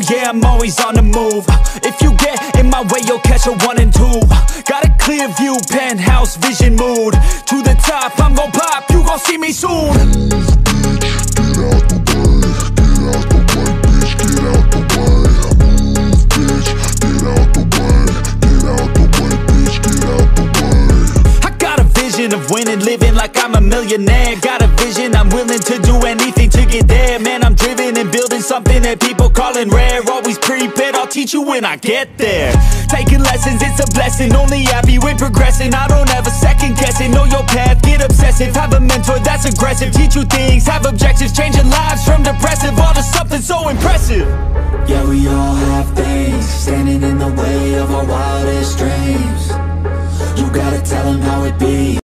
yeah, I'm always on the move. If you get in my way, you'll catch a 1 and 2. Got a clear view, penthouse vision mood. To the top, I'm gon' pop, you gon' see me soon. Of winning, living like I'm a millionaire. Got a vision, I'm willing to do anything to get there. Man, I'm driven and building something that people calling rare. Always prepared, I'll teach you when I get there. Taking lessons, it's a blessing. Only happy with progressing. I don't ever second guess it. Know your path, get obsessive. Have a mentor that's aggressive. Teach you things, have objectives. Changing lives from depressive all to something so impressive. Yeah, we all have things standing in the way of our wildest dreams. You gotta tell them how it be.